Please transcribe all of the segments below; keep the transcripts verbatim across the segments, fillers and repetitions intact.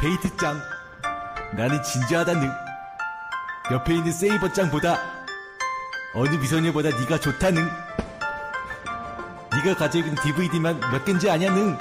데이트짱, 나는 진지하다는. 옆에 있는 세이버짱보다 어느 미소녀보다 네가 좋다는. 네가 가지고 있는 디브이디만 몇 개인지 아냐는.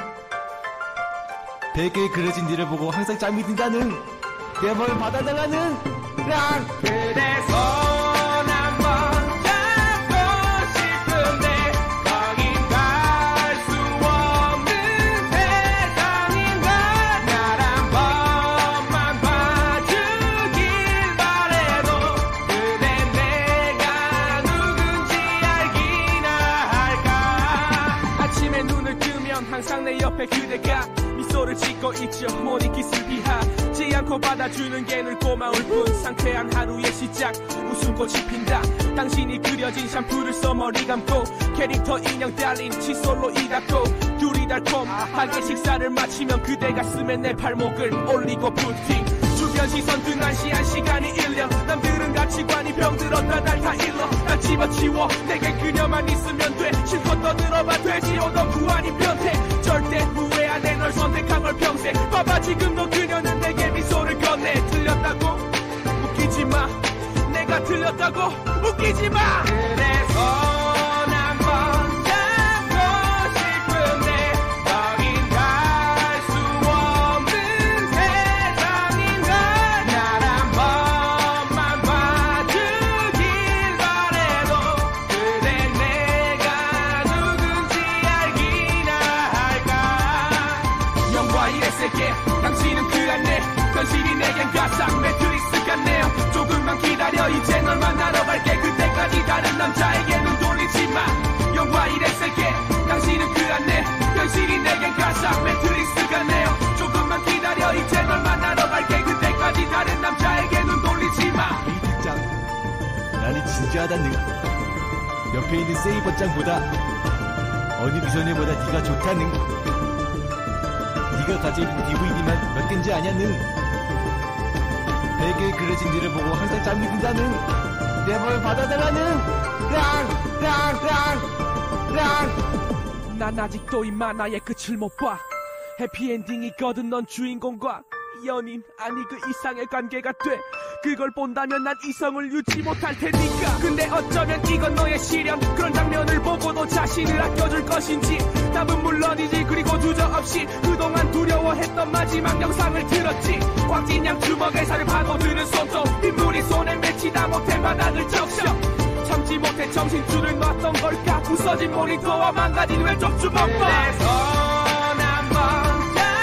베개에 그려진 니를 보고 항상 짬이 든다는. 내 맘을 받아달라는. 랑 그대 손 한번 잡고 싶은데 거긴 갈 수 없는 세상인가. 날 한 번만 봐주길 바래도 그댄 내가 누군지 알기나 할까. 아침에 눈을 뜨면 항상 내 옆에 그대가 미소를 짓고 있죠. 못 잊기 슬피하지 않고 받아주는 게 늘 고마울 뿐. 상쾌한 하루의 시작 웃음꽃이 핀다. 당신이 그려진 샴푸를 써 머리 감고 캐릭터 인형 달린 칫솔로 이 닦고 둘이 달콤하게 식사를 마치면 그대 가슴에 내 발목을 올리고 푸팅. 주변 시선 등한시한 시간이 일 년. 남들은 가치관이 병들었다 날 다 일러. 난 집어치워 내게 그녀만 있으면 돼. 실컷 떠들어봐 되지요 너 구하니 변태. 절대 후회 안 해 널 선택한 걸 평생. 봐봐 지금도 그녀는 내게 미소를 건네. 틀렸다고 웃기지 마. 내가 틀렸다고 웃기지 마. 그래 손 한번 잡고 싶은데 거긴 갈 수 없는 세상인가. 날 한 번만 봐주길 바래도 그댄 내가 누군지 알기나 할까. 영화의 세계 당신은 그 안에 현실이 내겐 가상 매트릭스 같네요. 조금만 기다려 이제 널 만나러 갈게. 그때까지 다른 남자에게 눈 돌리지 마. 영화 일의 세계 당신은 그 안에 현실이 내겐 가상 매트릭스 같네요. 조금만 기다려 이제 널 만나러 갈게. 그때까지 다른 남자에게 눈 돌리지 마. 데이트짱, 나는 진지하다는. 옆에 있는 세이버짱보다 어느 미소녀보다 네가 좋다는. 네가 가지고 있는 디브이디만 몇 개인지 아냐는. 베개에 그려진 니를 보고 항상 짬이 든다는. 내 맘을 받아달라는. 랑, 랑, 랑, 랑. 난 아직도 이 만화의 끝을 못 봐. 해피엔딩이거든 넌 주인공과 연인 아니 그 이상의 관계가 돼. 그걸 본다면 난 이성을 유지 못할 테니까. 근데 어쩌면 이건 너의 시련. 그런 장면을 보고도 자신을 아껴줄 것인지 답은 물론이지. 그리고 주저없이 그동안 두려워했던 마지막 영상을 들었지. 꽉진 양 주먹에 살을 파고드는 손톱. 빗물이 손에 맺히다 못해 바닥을 적셔. 참지 못해 정신줄을 놨던 걸까. 부서진 모니터와 망가진 왼쪽 주먹과. 그래 손 한번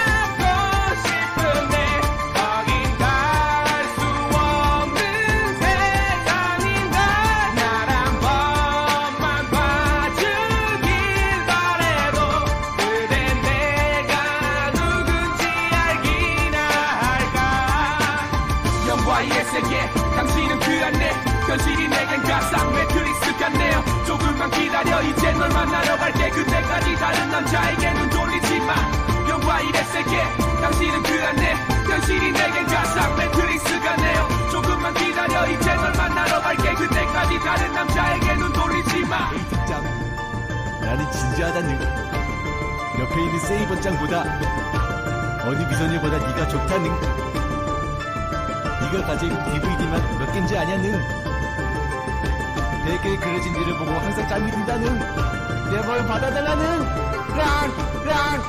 영화의 세계 당신은 그 안에 현실이 내겐 가상 매트릭스 같네요. 조금만 기다려 이제 널 만나러 갈게. 그때까지 다른 남자에게 눈 돌리지 마. 영화 일의 세계 당신은 그 안에 현실이 내겐 가상 매트릭스 같네요. 조금만 기다려 이제 널 만나러 갈게. 그때까지 다른 남자에게 눈 돌리지 마. 데이트짱, 나는 진지하다는. 옆에 있는 세이버짱보다 어느 미소녀보다 네가 좋다는. 네가 가지고 있는 디브이디만 몇 개인지 아냐는. 베개에 그려진 니를 보고 항상 짬이 든다는. 내 맘을 받아달라는. 랑, 랑,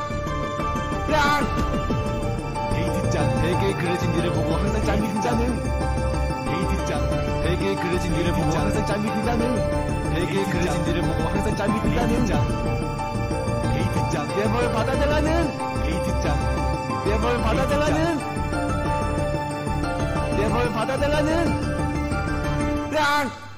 랑. 데이트짱, 베개에 그려진 니를 보고 항상 짬이 든다는. 데이트짱, 베개에 그려진 니를 보고 항상 짬이 든다는. 베개에 그려진 니를 보고 항상 짬이 든다는. 데이트짱, 내 맘을 받아달라는. 데이트짱, 내 맘을 받아달라는. 내 맘을 받아달라는. 랑!